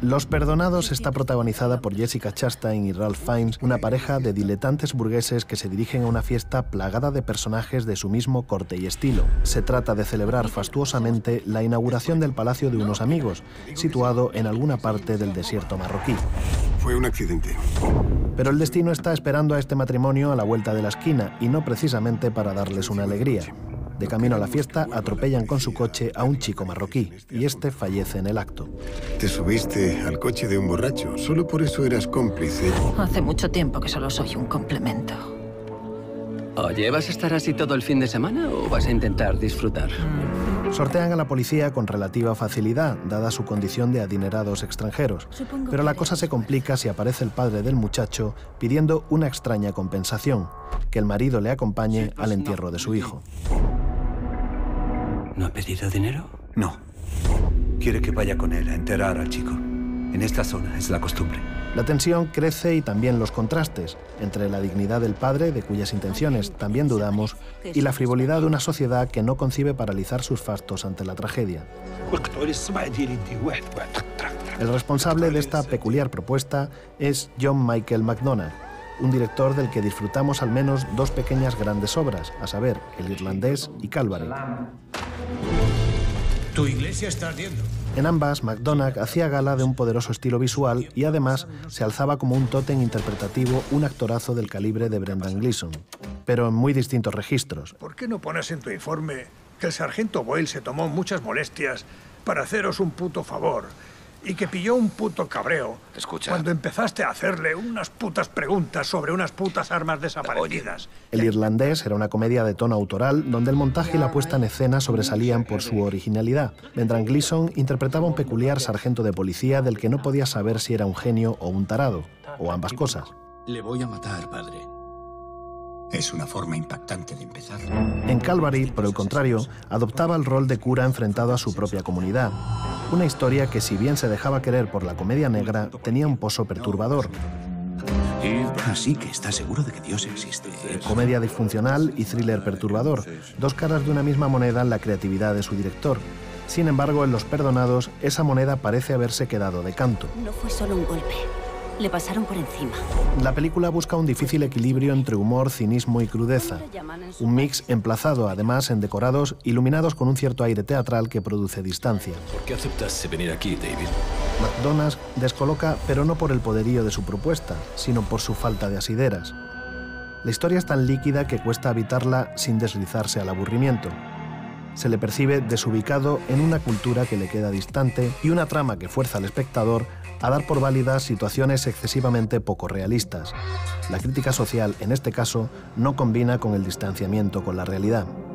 Los Perdonados está protagonizada por Jessica Chastain y Ralph Fiennes, una pareja de diletantes burgueses que se dirigen a una fiesta plagada de personajes de su mismo corte y estilo. Se trata de celebrar fastuosamente la inauguración del palacio de unos amigos, situado en alguna parte del desierto marroquí. Fue un accidente. Pero el destino está esperando a este matrimonio a la vuelta de la esquina, y no precisamente para darles una alegría. De camino a la fiesta, atropellan con su coche a un chico marroquí, y este fallece en el acto. Te subiste al coche de un borracho. Solo por eso eras cómplice. Hace mucho tiempo que solo soy un complemento. Oye, ¿vas a estar así todo el fin de semana o vas a intentar disfrutar? Sortean a la policía con relativa facilidad, dada su condición de adinerados extranjeros. Pero la cosa se complica si aparece el padre del muchacho pidiendo una extraña compensación: que el marido le acompañe al entierro de su hijo. ¿No ha pedido dinero? No. Quiere que vaya con él a enterrar al chico. En esta zona es la costumbre. La tensión crece y también los contrastes entre la dignidad del padre, de cuyas intenciones también dudamos, y la frivolidad de una sociedad que no concibe paralizar sus fastos ante la tragedia. El responsable de esta peculiar propuesta es John Michael McDonagh, un director del que disfrutamos al menos dos pequeñas grandes obras, a saber, El Irlandés y Calvary. Tu iglesia está ardiendo. En ambas, McDonagh hacía gala de un poderoso estilo visual y además se alzaba como un tótem interpretativo un actorazo del calibre de Brendan Gleeson, pero en muy distintos registros. ¿Por qué no pones en tu informe que el sargento Boyle se tomó muchas molestias para haceros un puto favor y que pilló un puto cabreo cuando empezaste a hacerle unas putas preguntas sobre unas putas armas desaparecidas? El Irlandés era una comedia de tono autoral donde el montaje y la puesta en escena sobresalían por su originalidad. Brendan Gleeson interpretaba un peculiar sargento de policía del que no podía saber si era un genio o un tarado, o ambas cosas. Le voy a matar, padre. Es una forma impactante de empezar. En Calvary, por el contrario, adoptaba el rol de cura enfrentado a su propia comunidad. Una historia que, si bien se dejaba querer por la comedia negra, tenía un pozo perturbador. Así que está seguro de que Dios existe. Comedia disfuncional y thriller perturbador, dos caras de una misma moneda en la creatividad de su director. Sin embargo, en Los Perdonados, esa moneda parece haberse quedado de canto. No fue solo un golpe. Le pasaron por encima. La película busca un difícil equilibrio entre humor, cinismo y crudeza. Un mix emplazado, además, en decorados iluminados con un cierto aire teatral que produce distancia. ¿Por qué aceptaste venir aquí, David? McDonagh descoloca, pero no por el poderío de su propuesta, sino por su falta de asideras. La historia es tan líquida que cuesta habitarla sin deslizarse al aburrimiento. Se le percibe desubicado en una cultura que le queda distante y una trama que fuerza al espectador a dar por válidas situaciones excesivamente poco realistas. La crítica social, en este caso, no combina con el distanciamiento con la realidad.